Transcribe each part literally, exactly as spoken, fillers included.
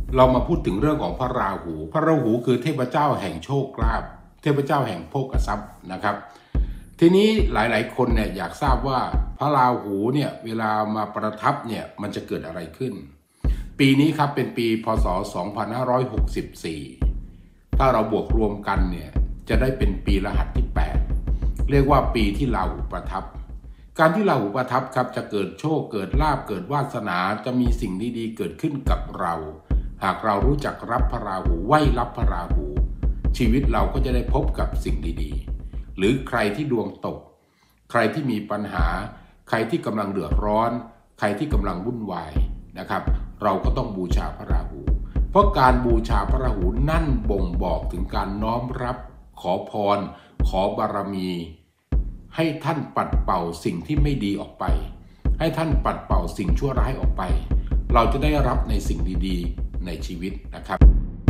เรามาพูดถึงเรื่องของพระราหู พระราหูคือเทพเจ้าแห่งโชคลาภ เทพเจ้าแห่งโภคทรัพย์นะครับทีนี้หลายๆคนเนี่ยอยากทราบว่าพระราหูเนี่ยเวลามาประทับเนี่ยมันจะเกิดอะไรขึ้นปีนี้ครับเป็นปีพ.ศ. สองพันห้าร้อยหกสิบสี่ถ้าเราบวกรวมกันเนี่ยจะได้เป็นปีรหัสที่แปดเรียกว่าปีที่ราหูประทับการที่ราหูประทับครับจะเกิดโชคเกิดลาภเกิดวาสนาจะมีสิ่งดีๆเกิดขึ้นกับเราหากเรารู้จักรับพระราหูไหว้รับพระราหูชีวิตเราก็จะได้พบกับสิ่งดีๆหรือใครที่ดวงตกใครที่มีปัญหาใครที่กำลังเดือดร้อนใครที่กำลังวุ่นวายนะครับเราก็ต้องบูชาพระราหูเพราะการบูชาพระราหูนั่นบ่งบอกถึงการน้อมรับขอพรขอบารมีให้ท่านปัดเป่าสิ่งที่ไม่ดีออกไปให้ท่านปัดเป่าสิ่งชั่วร้ายออกไปเราจะได้รับในสิ่งดีๆในชีวิตนะครับ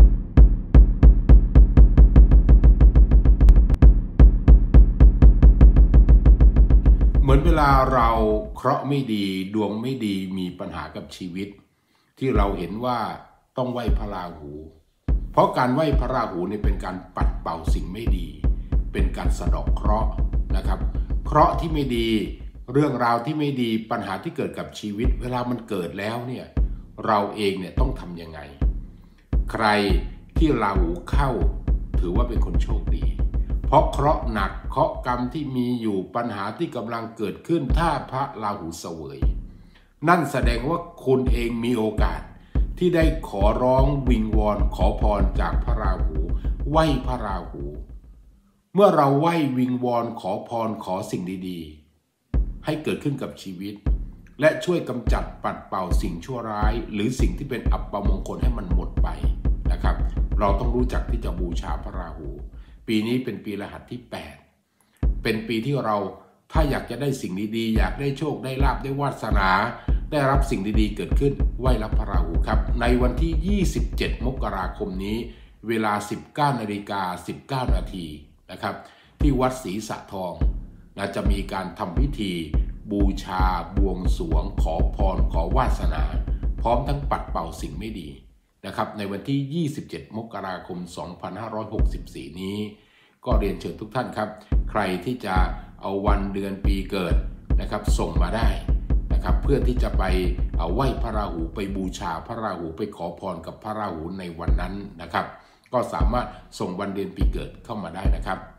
เหมือนเวลาเราเคราะห์ไม่ดีดวงไม่ดีมีปัญหากับชีวิตที่เราเห็นว่าต้องไหว้พระราหูเพราะการไหว้พระราหูเนี่ยเป็นการปัดเป่าสิ่งไม่ดีเป็นการสะเดาะเคราะห์นะครับเคราะห์ที่ไม่ดีเรื่องราวที่ไม่ดีปัญหาที่เกิดกับชีวิตเวลามันเกิดแล้วเนี่ยเราเองเนี่ยต้องทำยังไงใครที่ราหูเข้าถือว่าเป็นคนโชคดีเพราะเคราะห์หนักเคราะห์กรรมที่มีอยู่ปัญหาที่กำลังเกิดขึ้นถ้าพระราหูเสวยนั่นแสดงว่าคุณเองมีโอกาสที่ได้ขอร้องวิงวอนขอพรจากพระราหูไหว้พระราหูเมื่อเราไหว้วิงวอนขอพรขอสิ่งดีๆให้เกิดขึ้นกับชีวิตและช่วยกำจัดปัดเป่าสิ่งชั่วร้ายหรือสิ่งที่เป็นอัปมงคลให้มันหมดไปนะครับเราต้องรู้จักที่จะบูชาพระราหูปีนี้เป็นปีรหัสที่แปดเป็นปีที่เราถ้าอยากจะได้สิ่งดีๆอยากได้โชคได้ลาภได้วาสนาได้รับสิ่งดีๆเกิดขึ้นไหว้รับพระราหูครับในวันที่ยี่สิบเจ็ดมกราคมนี้เวลา สิบเก้านาฬิกาสิบเก้านาทีนะครับที่วัดศรีสะทองนะจะมีการทำพิธีบูชาบวงสรวงขอพรขอวาสนาพร้อมทั้งปัดเป่าสิ่งไม่ดีนะครับในวันที่ยี่สิบเจ็ดมกราคมสองพันห้าร้อยหกสิบสี่นี้ก็เรียนเชิญทุกท่านครับใครที่จะเอาวันเดือนปีเกิดนะครับส่งมาได้นะครับเพื่อที่จะไปเอาไหว้พระราหูไปบูชาพระราหูไปขอพรกับพระราหูในวันนั้นนะครับก็สามารถส่งวันเดือนปีเกิดเข้ามาได้นะครับ